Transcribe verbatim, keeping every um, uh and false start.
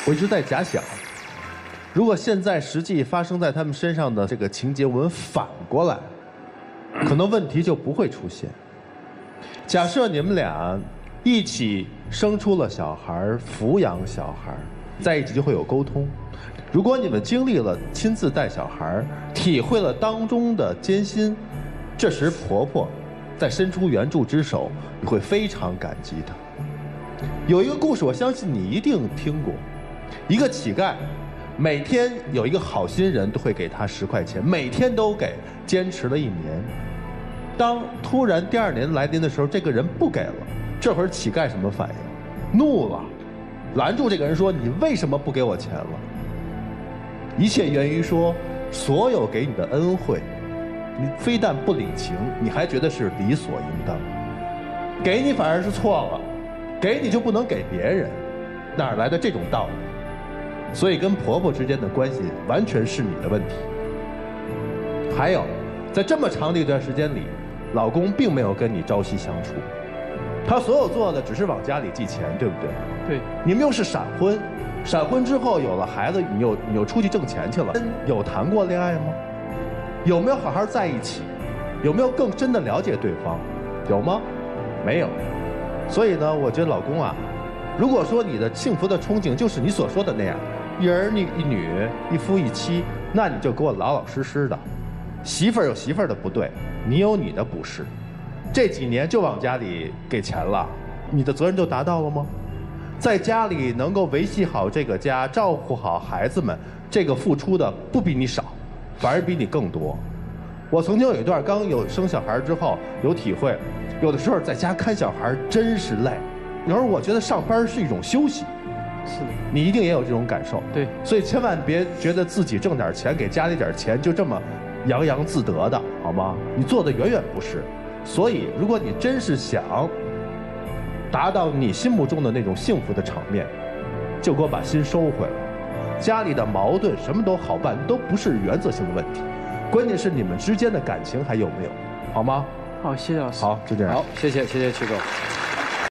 我一直在假想，如果现在实际发生在他们身上的这个情节，我们反过来，可能问题就不会出现。假设你们俩一起生出了小孩，抚养小孩，在一起就会有沟通。如果你们经历了亲自带小孩，体会了当中的艰辛，这时婆婆再伸出援助之手，你会非常感激她。有一个故事，我相信你一定听过，一个乞丐，每天有一个好心人都会给他十块钱，每天都给，坚持了一年。当突然第二年来临的时候，这个人不给了，这会儿乞丐什么反应？怒了，拦住这个人说：“你为什么不给我钱了？”一切源于说，所有给你的恩惠，你非但不领情，你还觉得是理所应当，给你反而是错了，给你就不能给别人，哪来的这种道理？所以跟婆婆之间的关系完全是你的问题。还有，在这么长的一段时间里，老公并没有跟你朝夕相处，他所有做的只是往家里寄钱，对不对？ 对。 你们又是闪婚，闪婚之后有了孩子，你又你又出去挣钱去了，有谈过恋爱吗？有没有好好在一起？有没有更深的了解对方？有吗？没有。所以呢，我觉得老公啊，如果说你的幸福的憧憬就是你所说的那样，一儿一女，一夫一妻，那你就给我老老实实的。媳妇儿有媳妇儿的不对，你有你的不是。这几年就往家里给钱了，你的责任就达到了吗？在家里能够维系好这个家，照顾好孩子们，这个付出的不比你少，反而比你更多。我曾经有一段刚有生小孩之后有体会，有的时候在家看小孩真是累，有时候我觉得上班是一种休息。 是的， 你一定也有这种感受。 对， 所以千万别觉得自己挣点钱给家里点钱就这么洋洋自得的，好吗？你做的远远不是。所以，如果你真是想达到你心目中的那种幸福的场面，就给我把心收回来。家里的矛盾什么都好办，都不是原则性的问题，关键是你们之间的感情还有没有，好吗？ 好，谢谢老师。 好，就这样。 好，谢谢谢谢曲总。